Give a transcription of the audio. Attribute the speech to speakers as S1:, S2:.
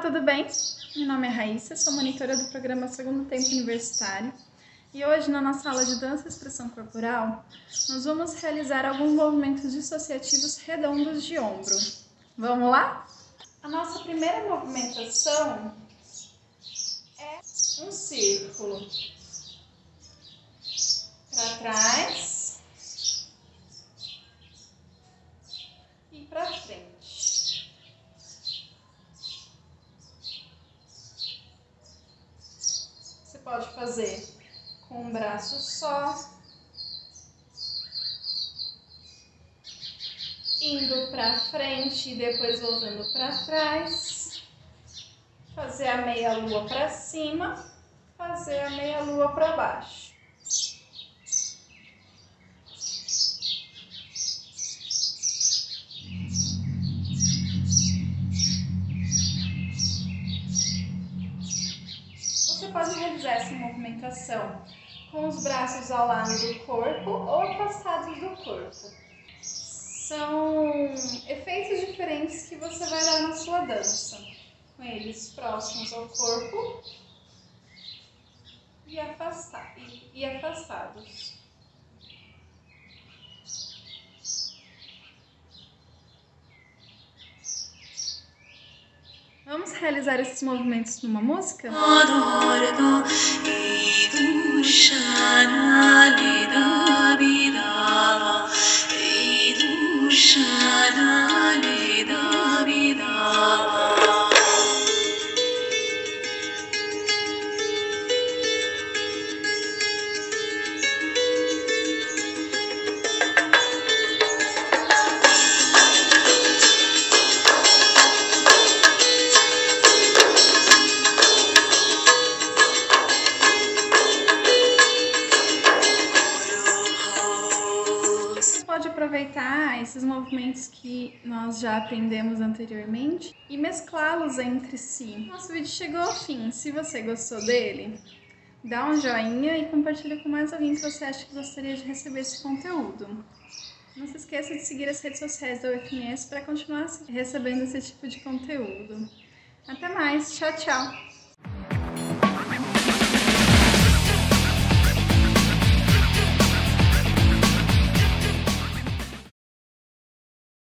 S1: tudo bem? Meu nome é Raíssa, sou monitora do programa Segundo Tempo Universitário e hoje na nossa aula de dança e expressão corporal nós vamos realizar alguns movimentos dissociativos redondos de ombro. Vamos lá? A nossa primeira movimentação é um círculo para trás e para frente. Você pode fazer com um braço só, indo para frente e depois voltando para trás, fazer a meia lua para cima, fazer a meia lua para baixo. Você pode realizar essa movimentação com os braços ao lado do corpo ou afastados do corpo. São efeitos diferentes que você vai dar na sua dança, com eles próximos ao corpo e afastados. Vamos realizar esses movimentos numa música? Pode aproveitar esses movimentos que nós já aprendemos anteriormente e mesclá-los entre si. Nosso vídeo chegou ao fim. Se você gostou dele, dá um joinha e compartilha com mais alguém que você acha que gostaria de receber esse conteúdo. Não se esqueça de seguir as redes sociais da UFMS para continuar recebendo esse tipo de conteúdo. Até mais, tchau, tchau!